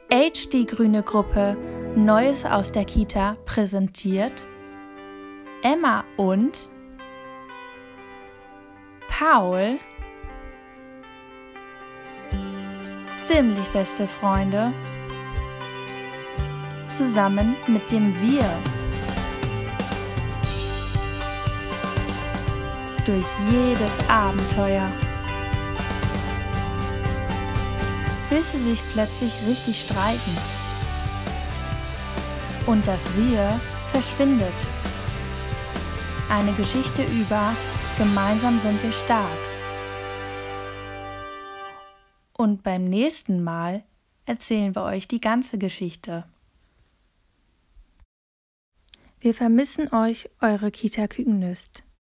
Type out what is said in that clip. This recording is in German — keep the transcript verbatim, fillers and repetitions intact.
H D Grüne Gruppe Neues aus der Kita präsentiert Emma und Paul, ziemlich beste Freunde, zusammen mit dem Wir. Durch jedes Abenteuer, bis sie sich plötzlich richtig streiten und das Wir verschwindet. Eine Geschichte über Gemeinsam sind wir stark. Und beim nächsten Mal erzählen wir euch die ganze Geschichte. Wir vermissen euch, eure Kita Kükenüst.